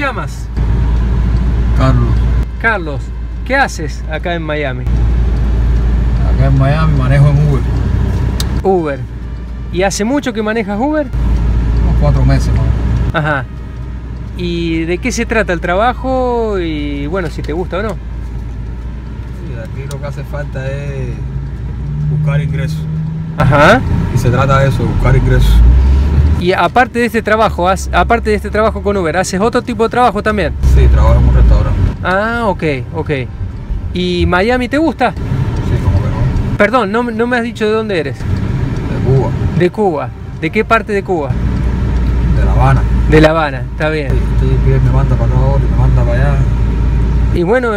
llamas? Carlos. Carlos, ¿qué haces acá en Miami? Acá en Miami manejo en Uber. Uber. ¿Y hace mucho que manejas Uber? Unos 4 meses más. Ajá. ¿Y de qué se trata el trabajo? Y bueno, si te gusta o no. Sí, aquí lo que hace falta es buscar ingresos. Ajá. Y se trata de eso, buscar ingresos. Y aparte de este trabajo, aparte de este trabajo con Uber, ¿haces otro tipo de trabajo también? Sí, trabajo en un restaurante. Ah, ok, ok. ¿Y Miami te gusta? Sí, como que no. Perdón, no me has dicho de dónde eres. De Cuba. De Cuba. ¿De qué parte de Cuba? De La Habana. De La Habana, está bien. Sí, sí, me manda para acá ahora y me manda para allá. Y bueno,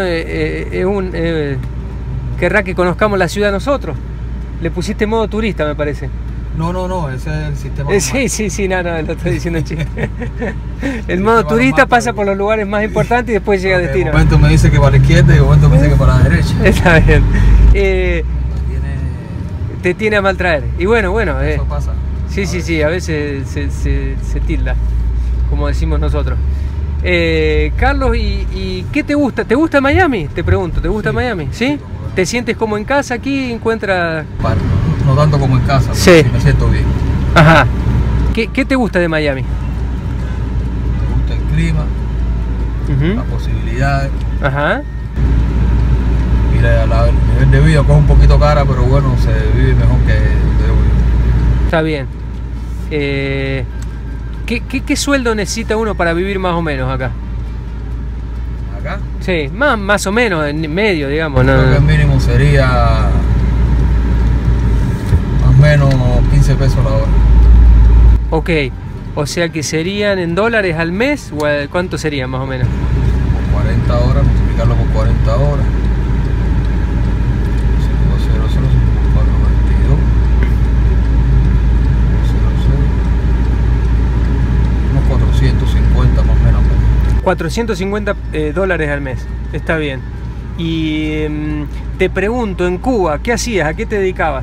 querrá que conozcamos la ciudad nosotros. Le pusiste modo turista, me parece. No, ese es el sistema. Sí, no, lo estoy diciendo en chiste. El modo turista pasa por los lugares más importantes y después llega a destino. De momento me dice que para la izquierda y de momento me dice que para la derecha. Está bien. Te tiene a mal traer. Y bueno. Eso pasa. Sí, a veces se tilda, como decimos nosotros. Carlos, ¿y qué te gusta? ¿Te gusta Miami? Te pregunto, ¿te gusta Miami? ¿Sí? ¿Te sientes como en casa aquí? ¿Encuentras...? No tanto como en casa, sí. Me siento bien. Ajá. ¿Qué te gusta de Miami? Me gusta el clima, las posibilidades. Ajá. Mira, el nivel de vida es un poquito cara, pero bueno, se vive mejor que de hoy. Está bien. ¿Qué sueldo necesita uno para vivir más o menos acá? ¿Acá? Sí, más o menos, en medio, digamos. ¿No? Creo que el mínimo sería más o menos 15 pesos la hora. Ok, o sea que serían en dólares al mes, o ¿cuánto sería más o menos? Por 40 horas, multiplicarlo por 40 horas. 500, 422. 450 más o menos. 450 dólares al mes, está bien. Y te pregunto, en Cuba, ¿qué hacías? ¿A qué te dedicabas?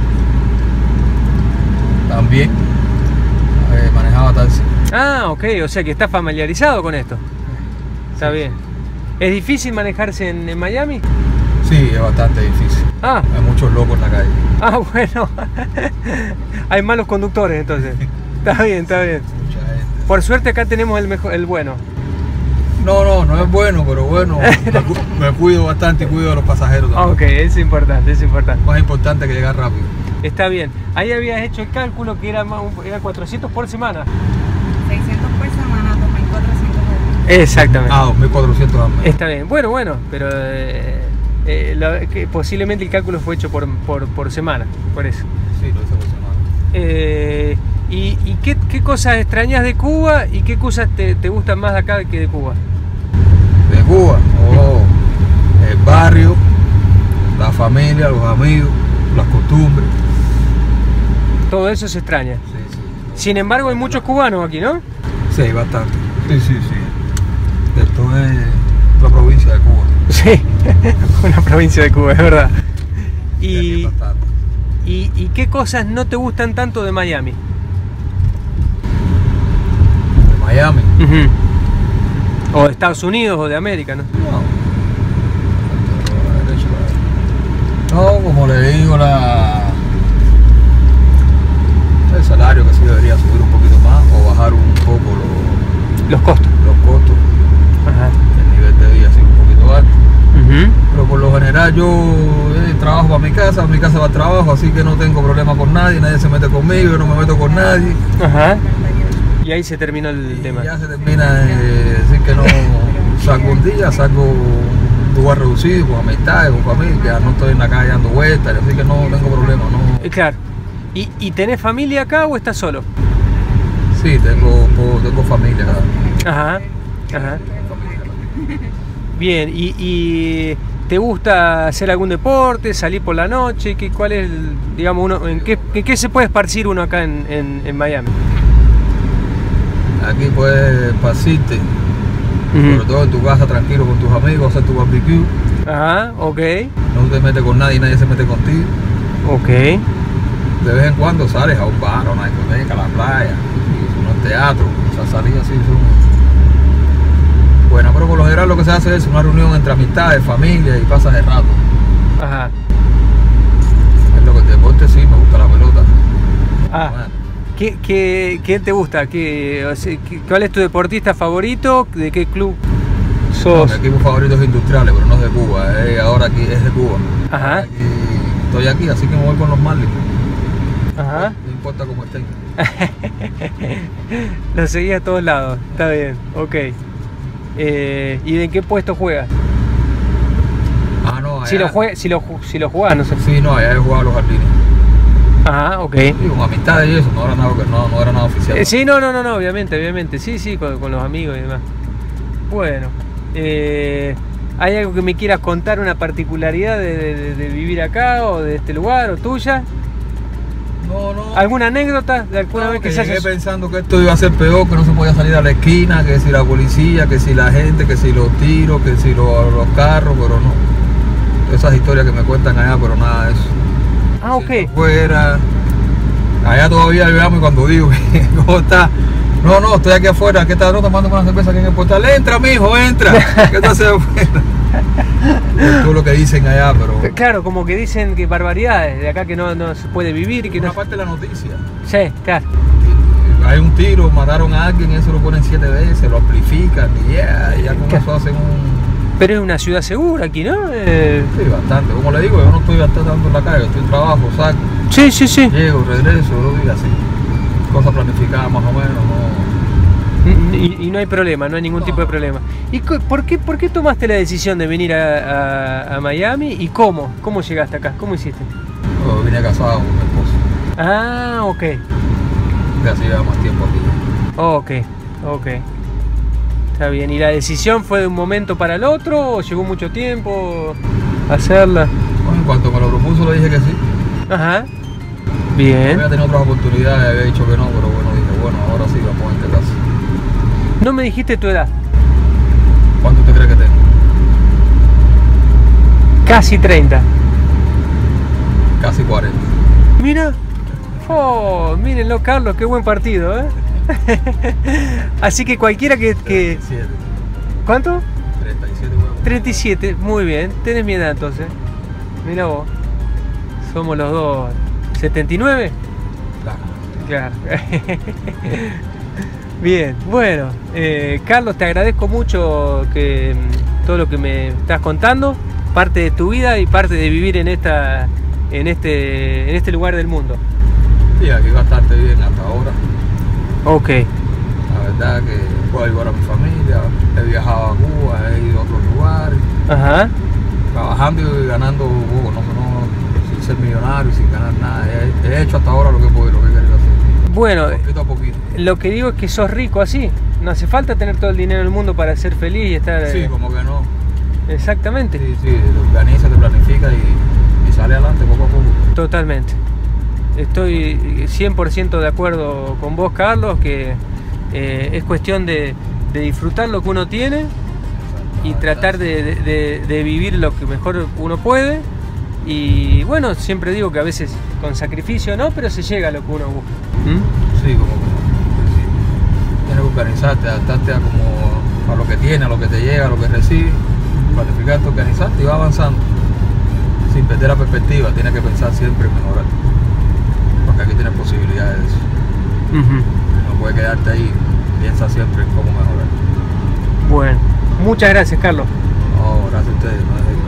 También manejaba taxi. Ah, ok, o sea que estás familiarizado con esto. Está bien. ¿Es difícil manejarse en Miami? Sí, es bastante difícil. Ah. Hay muchos locos en la calle. Ah, bueno. Hay malos conductores entonces. Está bien, está bien. Por suerte acá tenemos el bueno. No es bueno, pero bueno, me cuido bastante y cuido de los pasajeros también. Ok, es importante, es importante. Más importante que llegar rápido. Está bien. Ahí habías hecho el cálculo que era 400 por semana. 600 por semana, 2.400 al mes. Exactamente. Ah, 2.400 al mes. Está bien. Bueno, pero posiblemente el cálculo fue hecho por semana, por eso. Sí, lo hice por semana. ¿Y qué cosas extrañas de Cuba y qué cosas te gustan más de acá que de Cuba? De Cuba, el barrio, la familia, los amigos, las costumbres. Todo eso se extraña. Sí. Sin embargo, hay muchos cubanos aquí, ¿no? Sí, bastante. Sí. Esto es la provincia de Cuba. Sí, una provincia de Cuba, es verdad. ¿Y qué cosas no te gustan tanto de Miami? De Miami. O de Estados Unidos o de América, ¿no? No, como le digo, el salario que sí debería subir un poquito más o bajar un poco los costos. Ajá. El nivel de vida sigue un poquito alto. Pero por lo general yo trabajo para mi casa va al trabajo, así que no tengo problema con nadie se mete conmigo, yo no me meto con nadie. Ajá. Y ahí se terminó el tema. Ya se termina de decir que no salgo un día, salgo un lugar reducido, con amistades, con familia, no estoy en la calle dando vueltas, así que no tengo problema. No. Claro. ¿Y tenés familia acá o estás solo? Sí, tengo familia acá. Ajá. Bien, ¿y te gusta hacer algún deporte, salir por la noche? ¿Cuál es, digamos, en qué se puede esparcir uno acá en Miami? Aquí puedes esparcirte, sobre todo en tu casa, tranquilo con tus amigos, hacer tu barbecue. Ajá, ok. No te metes con nadie se mete contigo. Ok. De vez en cuando sales a un bar, a una discoteca, a la playa, a un teatro, o sea, salir así son eso, una reunión entre amistades, familia y pasas el rato. Ajá. Es lo que el deporte sí, me gusta la pelota. Ah. Bueno, ¿Qué te gusta? ¿Cuál es tu deportista favorito? ¿De qué club sos? mi equipo favorito es Industriales, pero no es de Cuba, ahora aquí es de Cuba. Ajá. Estoy aquí, así que me voy con los Marlins. Ajá. No importa cómo estén. Lo seguí a todos lados, está bien, ok. ¿Y de qué puesto juegas? Ah, no, allá. Si lo jugás, no sé. Sí, no, allá he jugado a los jardines. Ajá, ok. Sí, con amistades y eso, no era nada oficial. Sí, no, obviamente. Sí, con los amigos y demás. Bueno, ¿hay algo que me quieras contar, una particularidad de vivir acá o de este lugar o tuya? No. ¿Alguna anécdota de alguna vez que se llegué haya... pensando que esto iba a ser peor, que no se podía salir a la esquina, que si la policía, que si la gente, que si los tiros, que si los carros, pero no. Esas historias que me cuentan allá, pero nada de eso. Ah, ok. Fuera. Allá todavía veamos cuando digo, ¿cómo está? No, estoy aquí afuera, ¿qué tal? No, tomando una cerveza aquí en el portal. Entra, mijo, entra. ¿Qué estás haciendo afuera? Es todo lo que dicen allá, pero... Claro, como que dicen que barbaridades, de acá que no se puede vivir y que una no... parte de la noticia. Sí, claro. Hay un tiro, mataron a alguien, eso lo ponen 7 veces, lo amplifican y ya con eso hacen un... Pero es una ciudad segura aquí, ¿no? Sí, bastante. Como le digo, yo no estoy bastante en la calle, estoy en trabajo, saco. Sí. Llego, regreso, lo digo así. Cosas planificadas más o menos, no... Y no hay problema, no hay ningún tipo de problema. ¿Y por qué tomaste la decisión de venir a Miami y cómo? ¿Cómo llegaste acá? ¿Cómo hiciste? Yo vine casado con mi esposa. Ah, ok. Y así lleva más tiempo aquí. Ok. Está bien. ¿Y la decisión fue de un momento para el otro o llevó mucho tiempo hacerla? Bueno, en cuanto me lo propuso le dije que sí. Ajá. Bien. Había tenido otras oportunidades, había dicho que no, pero bueno, dije, bueno, ahora sí, vamos a intentarse. No me dijiste tu edad. ¿Cuánto usted cree que tengo? Casi 30. Casi 40. Mira. Oh, mírenlo, Carlos, qué buen partido, ¿eh? Así que cualquiera que... 37. ¿Cuánto? 37 huevos. 37, muy bien. Tenés mi edad entonces. Mira vos. Somos los dos. ¿79? Claro. Bien, bueno, Carlos, te agradezco mucho que todo lo que me estás contando, parte de tu vida y parte de vivir en este lugar del mundo. Sí, aquí bastante bien hasta ahora. Ok. La verdad que puedo ayudar a mi familia, he viajado a Cuba, he ido a otros lugares. Ajá. Trabajando y ganando poco, no sin ser millonario, sin ganar nada. He hecho hasta ahora lo que he podido, lo que he querido hacer. Bueno, Poquito a poquito. lo que digo es que sos rico así. No hace falta tener todo el dinero del mundo para ser feliz y estar... Sí, como que no. Exactamente. Sí, te organiza, te planifica y sale adelante poco a poco. Totalmente. Estoy 100% de acuerdo con vos, Carlos, que es cuestión de disfrutar lo que uno tiene y tratar de vivir lo que mejor uno puede. Y bueno, siempre digo que a veces con sacrificio no, pero se llega a lo que uno busca. Sí, como que sí. Tienes que organizarte, adaptarte a lo que tienes, a lo que te llega, a lo que recibes, planificarte, organizarte y va avanzando. Sin perder la perspectiva, tienes que pensar siempre en mejorar. Porque aquí tienes posibilidades de eso. No puedes quedarte ahí, piensa siempre en cómo mejorar. Bueno, muchas gracias, Carlos. No, gracias a ustedes.